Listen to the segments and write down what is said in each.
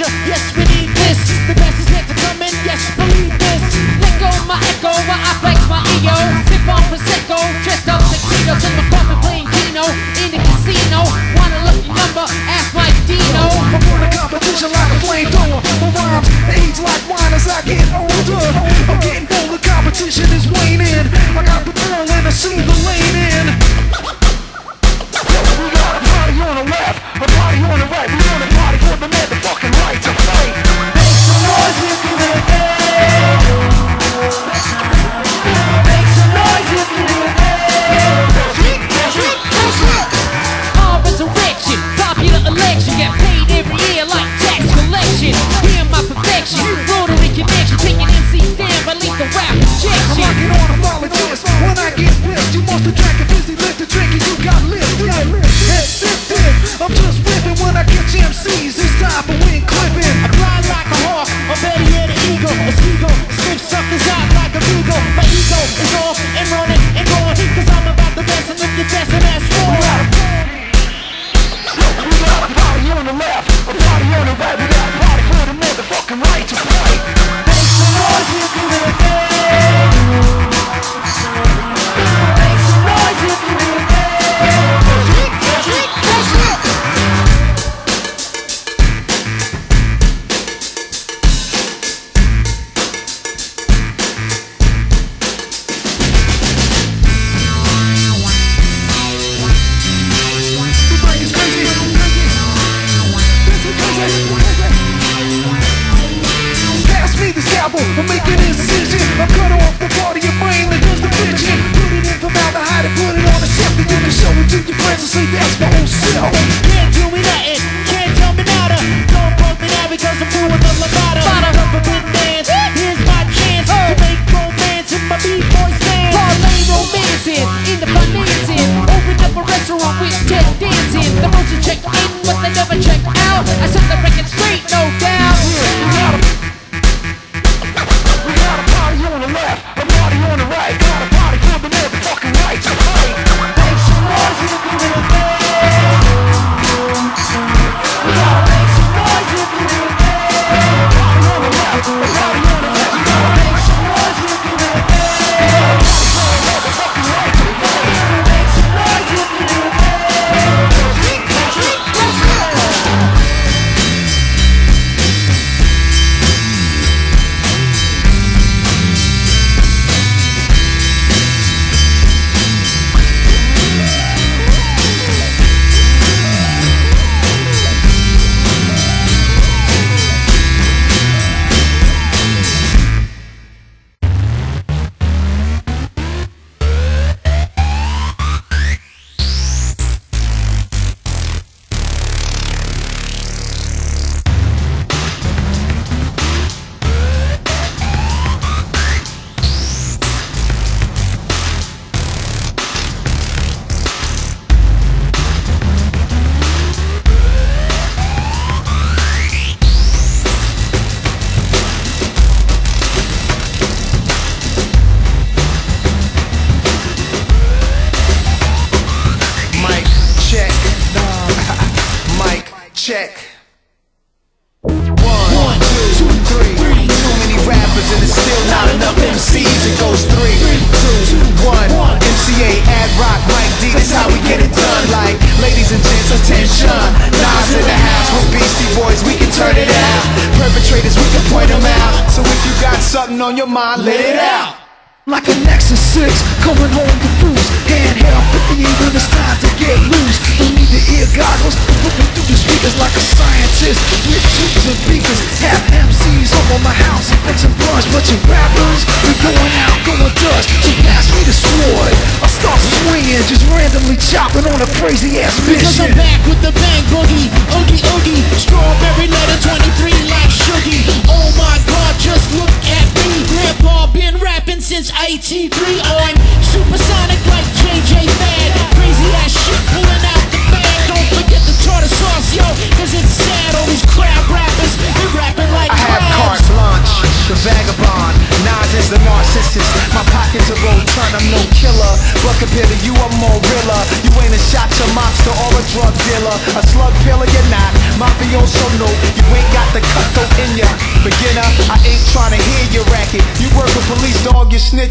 Yes, we need this. The best is yet to come in. Yes, believe this. Let go my echo while I flex my ego. Sip on Prosecco, dressed up tuxedos in my coffin playing Keno in the casino. Want a lucky number? Ask my Dino. I'm on the competition like a flamethrower. My rhymes age like wine as I get older. I'm getting bolder, competition is waning. I got the ball and I see the lane in. We got a party on the left, a party on the right. We want a party for the motherfucking right to fight. Make some noise if you do it. Make some noise if you do it. Resurrection, popular election, get paid every year like tax collection. Hear my perfection, rotary connection, taking MCs down by lethal rap injection. I'm knocking on apologies when I get pissed. You must have drank a busy lift the drink and you got lifted. Head sifted, I'm just whipping when I catch MCs. It's time for wing clipping. I fly like a hawk, or better yet an eagle, a seagull, sniff something's out like a beagle. My ego is off and running and going, cause I'm about the best and if you're testing that's wrong. We got a party on the left, a party on the right. We got a party for the motherfucking right to fight. Make some noise if you do it. Make some noise if you do it. I'm making a decision. I cut off the part of your brain that does the bitching. Put it in formaldehyde and put it on a shelf. Then you can show it to your friends and say that's my whole self. Can't do me nothing, can't tell me nada. Don't bug me now because I'm doing the Levada. Forbidden dance, here's my chance to make romance in my B-boy stance. Parlay romancing, in the financing. Opened up a restaurant with Ted dancing. The merchant checked in, but they never checked out. I set the record straight, no doubt. We got a party on the left, a party on the right. Got a party for the motherfucking right to fight. Make some noise if you do it. We gotta make some noise if you do it. A party on the left, a party on the right. We gotta make some noise if you do it. We got a party for the motherfucking right to fight. Make some noise if you do it. Check. 1, 2, 3. Too many rappers and there's still not enough MCs. It goes 3, 2, 1. MCA, Ad Rock, Mike D. That's how we get it done. Like, ladies and gents, attention. Nas in the house with Beastie Boys. We can turn it out. Perpetrators, we can point them out. So if you got something on your mind, let it out. Like a Nexus 6, coming home confused. Handheld 58 when it's time to get loose. Don't need the ear goggles, looking through the speakers like a scientist. With tubes and beakers, have MCs over my house and fixing blunts. But you rappers, we going out, going dust. So pass me the sword, I'll start swinging, just randomly chopping on a crazy ass mission. Because I'm back with the bang boogie, oogie oogie. Strawberry letter 23 like Shuggy. Oh my God, just look at me. Grandpa been rapping since 83. I'm supersonic like JJ Bad. Crazy ass shit pulling out the bag. Don't forget the tartar sauce, yo, cause it's sad. All these crab rappers, they're rapping like I have carte blanche, the vagabond. Nas is the narcissist. My pockets are roll turn, I'm no killer. But compared to you, I'm more realer. You ain't a shot, your mobster or a drug dealer. A slug pillar, you're not. Mafioso, no. You ain't got the cut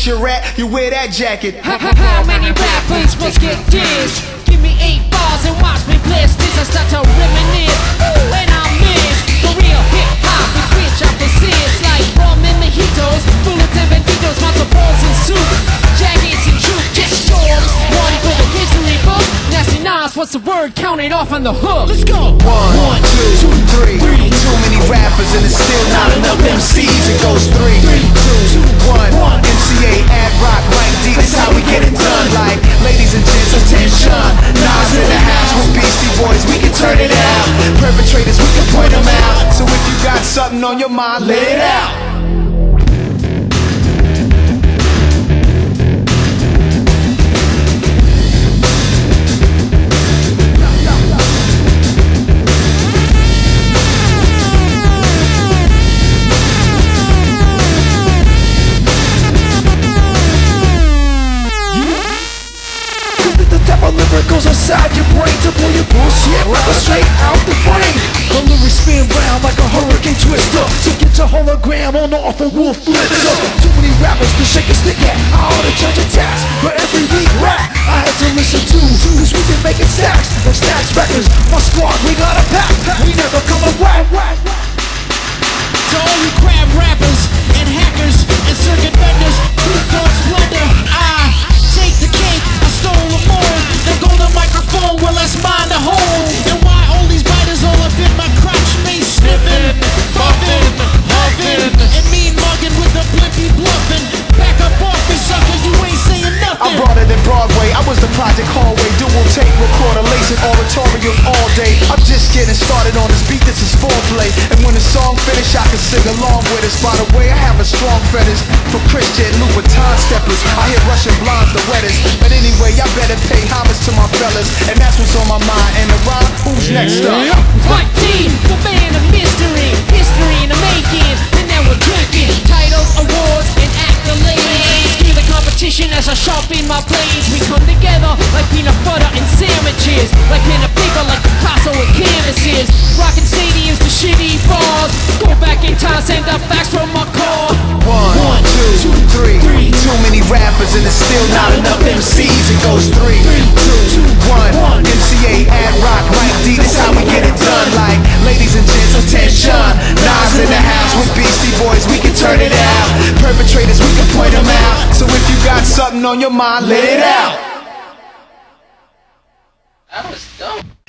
bitch you're at, you wear that jacket. How many rappers must get dissed? Give me 8 bars and watch me blitz. This I start to reminisce, and I miss the real hip-hop with which I persist. Like rum and mojitos, bullets and banditos, matzo balls and soup, jackets and truth, just storms. One for the history book. Nasty Nas, what's the word? Count it off on the hook. Let's go. 1, 2, 3. Too many rappers and it's still not enough MCs. It goes 3, 2, 1. MCA, ad rock, Mike D. That's how we get it done. Like ladies and gents, attention. Nas in the house with Beastie Boys. We can turn it out. Perpetrators, we can point them out. So if you got something on your mind, let it out. Goes inside your brain to pull your bullshit rapper straight out the brain. The lyrics spin round like a hurricane twister, so get your hologram on the awful wolf blitzer. Too many rappers to shake a stick at. I ought to judge a tax for every weak rap I had to listen to, cause we been making stacks like Stacks Records. My squad, we got a pack, we never come away. To all you crab rappers and hackers and circuit vendors, truth don't splendor. I take the cake, I stole the more. The golden microphone, well that's mine to hold. And why all these biters all up in my crotch, me sniffing, buffing, huffing, and mean mugging with the blippy bluffing. Back up off me, sucker, you ain't saying nothing. I brought it in Broadway, I was the Project Hallway. Dual tape recorder, lacing oratorios all day. I'm just getting started on this beat, this is foreplay. And when the song finish, I can sing along with it. By the way, I have a strong fetish for Christian Louboutin steppers. I hear Russian blondes the wettest. But anyway, I better pay homage to my fellas, and that's what's on my mind. And the rhyme, who's next up? Mike D, the man of mystery, history in the making, and now we're drinking titles, awards, and accolades. Give the competition as I sharpen my blades. We come together like peanut butter and sandwiches, like pen and paper, like Picasso and canvases. Rocking stadiums to shitty bars. Go back in time, send the facts from my car. 1, 2, 3. Too many rappers and it's still not enough MCs. It goes 3, 2, 1. MCA, ad rock, Mike D. That's how we get it done. Like ladies and gents, attention. Nas in the house with Beastie Boys. We can turn it out. Perpetrators, we can point them out. So if you got something on your mind, let it out. That was dope.